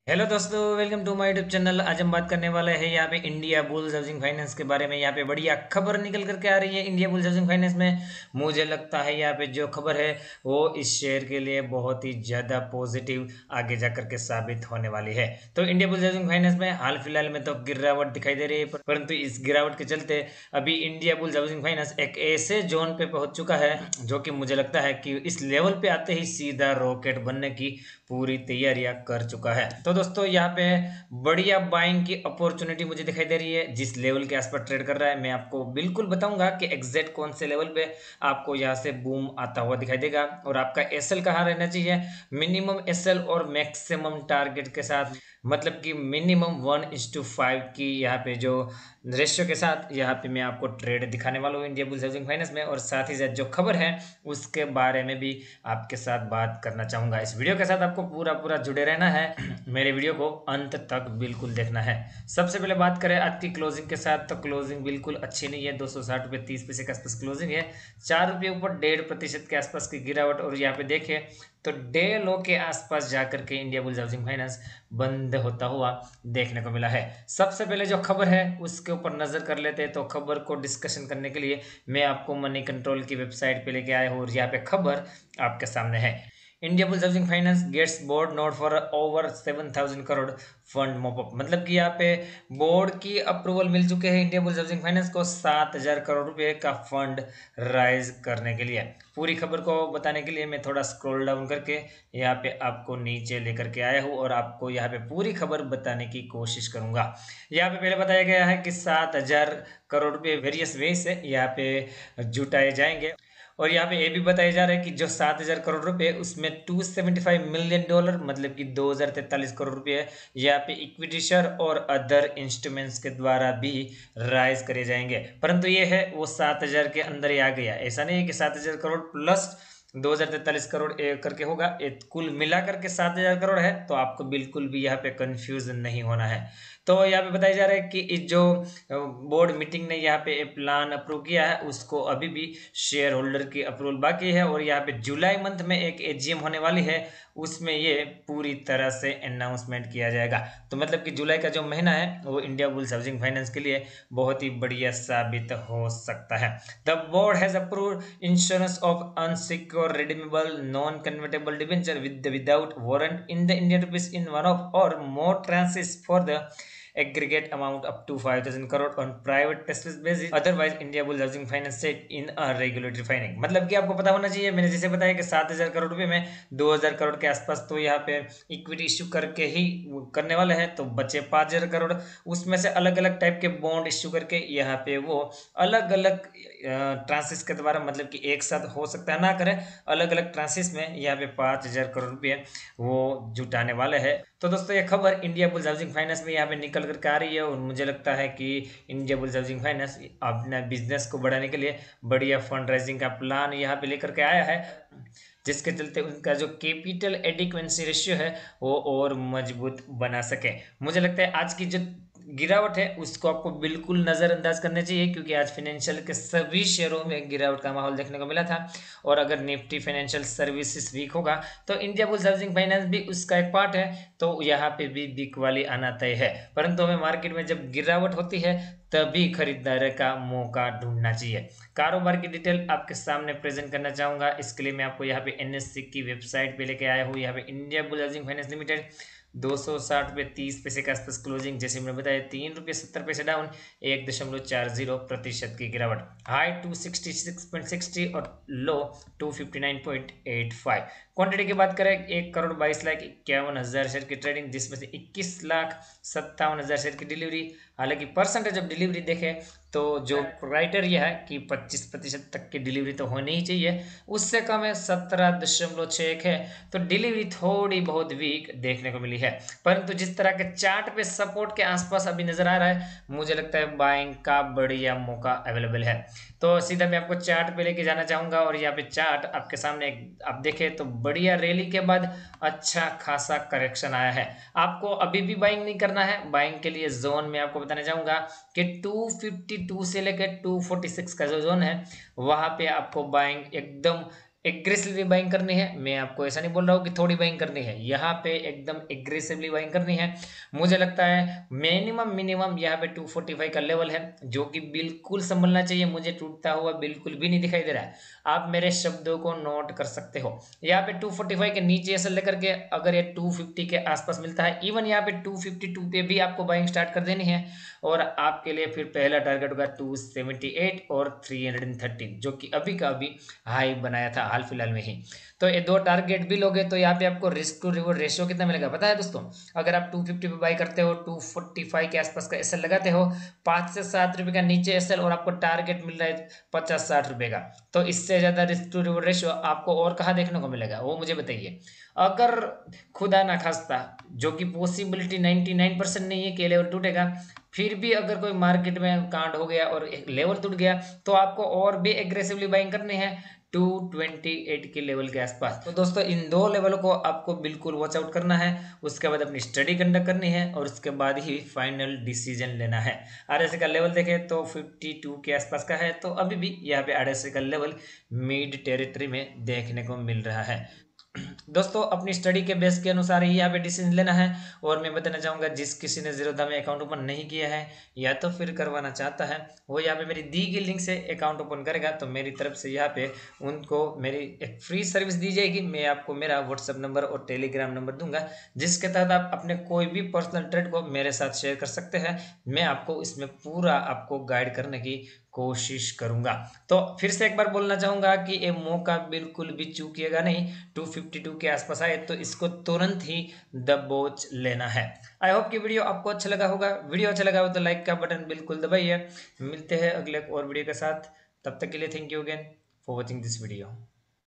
Hello दोस्तों, welcome to my YouTube channel. आज हम बात करने वाले हैं यहाँ पे इंडिया बुल्स हाउसिंग फाइनेंस के बारे में। यहाँ पे बढ़िया खबर निकल करके आ रही है इंडिया बुल्स हाउसिंग फाइनेंस में। मुझे लगता है यहाँ पे जो खबर है वो इस शेयर के लिए बहुत ही ज़्यादा पॉजिटिव आगे जा करके साबित होने वाली है। तो इंडिया बुल्स हाउसिंग फाइनेंस में हाल फिलहाल में तो गिरावट दिखाई दे रही है, परंतु इस गिरावट के चलते अभी इंडिया बुल्स हाउसिंग फाइनेंस एक ऐसे जोन पे पहुंच चुका है जो कि मुझे लगता है कि इस लेवल पे आते ही सीधा रॉकेट बनने की पूरी तैयारियां कर चुका है। तो दोस्तों यहाँ पे बढ़िया बाइंग की अपॉर्चुनिटी मुझे दिखाई दे रही है। जिस लेवल के आसपास ट्रेड कर रहा है, मैं आपको बिल्कुल बताऊंगा कि एग्जैक्ट कौन से लेवल पे आपको यहाँ से बूम आता हुआ दिखाई देगा और आपका एसएल कहाँ रहना चाहिए, मिनिमम एसएल और मैक्सिमम टारगेट के साथ, मतलब कि मिनिमम 1:5 की यहाँ पे जो रेशियो के साथ यहाँ पे मैं आपको ट्रेड दिखाने वाला हूँ इंडिया बुल्स हाउसिंग फाइनेंस में। और साथ ही साथ जो खबर है उसके बारे में भी आपके साथ बात करना चाहूंगा। इस वीडियो के साथ आपको पूरा पूरा जुड़े रहना है, मेरे वीडियो को अंत तक बिल्कुल देखना है। सबसे पहले बात करें आज की क्लोजिंग के साथ, तो क्लोजिंग बिल्कुल अच्छी नहीं है। 260 रुपये 30 पैसे के आसपास क्लोजिंग है, 4 रुपये ऊपर 1.5% के आसपास की गिरावट। और यहाँ पे देखें तो डे लो के आसपास जाकर के इंडिया बुल्स हाउसिंग फाइनेंस बंद होता हुआ देखने को मिला है। सबसे पहले जो खबर है उसके ऊपर नजर कर लेते हैं। तो खबर को डिस्कशन करने के लिए मैं आपको मनी कंट्रोल की वेबसाइट पे लेके आया हूँ और यहाँ पे खबर आपके सामने है। Indiabulls housing finance gets board nod for over 7,000 crore fund mop up, मतलब कि यहाँ पे बोर्ड की अप्रूवल मिल चुके हैं इंडिया बुल्स हाउसिंग फाइनेंस को 7,000 करोड़ रुपए का फंड राइज करने के लिए। पूरी खबर को बताने के लिए मैं थोड़ा स्क्रॉल डाउन करके यहाँ पे आपको नीचे लेकर के आया हूँ और आपको यहाँ पे पूरी खबर बताने की कोशिश करूंगा। यहाँ पे पहले बताया गया है कि 7,000 करोड़ रुपए वेरियस वे से यहाँ पे जुटाए जाएंगे। और यहाँ पे ये भी बताया जा रहा है कि जो 7,000 करोड़ रुपए उसमें $275 मिलियन, मतलब कि 2,043 करोड़ रुपए यहाँ पे इक्विटी शेयर और अदर इंस्ट्रूमेंट्स के द्वारा भी राइज करे जाएंगे। परंतु ये है वो 7,000 के अंदर ही आ गया, ऐसा नहीं है कि 7,000 करोड़ प्लस 2,043 करोड़ करके होगा। कुल मिला करके 7,000 करोड़ है, तो आपको बिल्कुल भी यहाँ पे कंफ्यूजन नहीं होना है। तो यहाँ पे बताया जा रहा है कि इस जो बोर्ड मीटिंग ने यहाँ पे प्लान अप्रूव किया है उसको अभी भी शेयर होल्डर की अप्रूवल बाकी है। और यहाँ पे जुलाई मंथ में एक एजीएम होने वाली है, उसमें ये पूरी तरह से अनाउंसमेंट किया जाएगा। तो मतलब कि जुलाई का जो महीना है वो इंडिया बुल्स हाउसिंग फाइनेंस के लिए बहुत ही बढ़िया साबित हो सकता है। The board has approved insurance of unsecure redeemable non convertible debenture without warrant in the Indian rupees in one of or more tranches for the aggregate amount up to 5,000 crore on private test basis, otherwise India Bulls Housing Finance set in a regulatory filing। मतलब कि आपको पता होना चाहिए, मैंने जैसे बताया कि 7,000 करोड़ रुपए में 2,000 करोड़ के आसपास तो यहाँ पे इक्विटी इश्यू करके ही करने वाले हैं, तो बचे 5,000 करोड़। उसमें से अलग अलग टाइप के बॉन्ड इश्यू करके यहाँ पे वो अलग अलग ट्रांसिस के द्वारा, मतलब कि एक साथ हो सकता है ना करें, अलग अलग ट्रांसिस में यहाँ पे 5,000 करोड़ रुपए वो जुटाने वाले हैं। तो दोस्तों ये खबर इंडिया बुल्स हाउसिंग फाइनेंस में यहाँ पे निकल करके आ रही है और मुझे लगता है कि इंडिया बुल्स हाउसिंग फाइनेंस अपने बिजनेस को बढ़ाने के लिए बढ़िया फंड राइजिंग का प्लान यहाँ पे लेकर के आया है, जिसके चलते उनका जो कैपिटल एडिक्वेंसी रेशियो है वो और मजबूत बना सके। मुझे लगता है आज की जो गिरावट है उसको आपको बिल्कुल नज़रअंदाज करना चाहिए, क्योंकि आज फाइनेंशियल के सभी शेयरों में गिरावट का माहौल देखने को मिला था। और अगर निफ्टी फाइनेंशियल सर्विसेज वीक होगा तो इंडिया बुल्स हाउसिंग फाइनेंस भी उसका एक पार्ट है, तो यहाँ पे भी वीक वाली आना तय है। परंतु हमें मार्केट में जब गिरावट होती है तभी खरीदारी का मौका ढूंढना चाहिए। कारोबार की डिटेल आपके सामने प्रेजेंट करना चाहूंगा, इसके लिए मैं आपको यहाँ पे एनएससी की वेबसाइट पे लेके आया हूँ। यहाँ पे Indiabulls housing finance limited 260 रुपये 30 पैसे के आसपास क्लोजिंग, जैसे मैंने बताया ₹3.70 डाउन, 1.40% की गिरावट, हाई 266.60 और लो 259.85। क्वांटिटी की बात करें 1,22,51,000 शेयर की ट्रेडिंग, जिसमें से 21,57,000 शेयर की डिलीवरी। हालांकि परसेंटेज ऑफ डिलीवरी देखें तो जो क्राइटेरिया है कि 25% तक की डिलीवरी तो होनी ही चाहिए, उससे कम है 17.61 है, तो डिलीवरी थोड़ी बहुत वीक देखने को मिली है। परंतु जिस तरह के चार्ट पे सपोर्ट के आसपास अभी नजर आ रहा है, मुझे लगता है बाइंग का बढ़िया मौका अवेलेबल है। तो सीधा मैं आपको चार्ट पे लेके जाना चाहूंगा और यहाँ पे चार्ट आपके सामने आप देखें तो बढ़िया रैली के बाद अच्छा खासा करेक्शन आया है। आपको अभी भी बाइंग नहीं करना है। बाइंग के लिए जोन में आपको बताना चाहूंगा कि 252 से लेकर 246 का जो जोन है वहां पे आपको बाइंग एकदम एग्रेसिवली बाइंग करनी है। मैं आपको ऐसा नहीं बोल रहा हूँ कि थोड़ी बाइंग करनी है, यहाँ पे एकदम एग्रेसिवली बाइंग करनी है। मुझे लगता है मिनिमम यहाँ पे 245 का लेवल है, जो कि बिल्कुल संभलना चाहिए। मुझे टूटता हुआ बिल्कुल भी नहीं दिखाई दे रहा है। आप मेरे शब्दों को नोट कर सकते हो। यहाँ पे 245 के नीचे ऐसा लेकर के अगर ये 250 के आसपास मिलता है, इवन यहाँ पे 252 पे भी आपको बाइंग स्टार्ट कर देनी है। और आपके लिए फिर पहला टारगेट होगा 278 और 313, जो कि अभी का अभी हाई बनाया था हाल फिलहाल में ही। तो ये दो टारगेट भी लोगे तो यहाँ पे आपको रिस्क टू रिवॉर्ड रेशियो कितना मिलेगा पता है दोस्तों? अगर आप 250 पे बाई करते हो, 245 के आसपास का एसएल लगाते हो, 5 से 7 रुपए का नीचे एसएल, और आपको टारगेट मिल रहा है 50-60 रुपए का, तो इससे ज्यादा रिस्क टू रिवॉर्ड रेशियो आपको और कहाँ देखने को मिलेगा, वो मुझे बताइए। अगर खुदा ना खास्ता, जो कि पॉसिबिलिटी 99% नहीं है कि लेवल टूटेगा, फिर भी अगर कोई मार्केट में कांड हो गया और एक लेवल टूट गया, तो आपको और भी एग्रेसिवली बाइंग करनी है 228 के लेवल के आसपास। तो दोस्तों इन दो लेवलों को आपको बिल्कुल वॉच आउट करना है, उसके बाद अपनी स्टडी कंडक्ट करनी है, और उसके बाद ही फाइनल डिसीजन लेना है। आरएसए का लेवल देखें तो 52 के आसपास का है, तो अभी भी यहाँ पे आरएसए का लेवल मिड टेरिटरी में देखने को मिल रहा है। दोस्तों अपनी स्टडी के बेस के अनुसार ही यहाँ पे डिसीजन लेना है। और मैं बताना चाहूंगा, जिस किसी ने जीरोधा में अकाउंट ओपन नहीं किया है या तो फिर करवाना चाहता है, वो यहाँ पे मेरी दी गई लिंक से अकाउंट ओपन करेगा, तो मेरी तरफ से यहाँ पे उनको मेरी एक फ्री सर्विस दी जाएगी। मैं आपको मेरा व्हाट्सअप नंबर और टेलीग्राम नंबर दूंगा, जिसके तहत आप अपने कोई भी पर्सनल ट्रेड को मेरे साथ शेयर कर सकते हैं। मैं आपको इसमें पूरा आपको गाइड करने की कोशिश करूंगा। तो फिर से एक बार बोलना चाहूंगा कि ये मौका बिल्कुल भी चूकिएगा नहीं। 252 के आसपास आए तो इसको तुरंत ही दबोच लेना है। आई होप कि वीडियो आपको अच्छा लगा होगा। वीडियो अच्छा लगा हो तो लाइक का बटन बिल्कुल दबाइए। मिलते हैं अगले और वीडियो के साथ, तब तक के लिए thank you again for watching this video.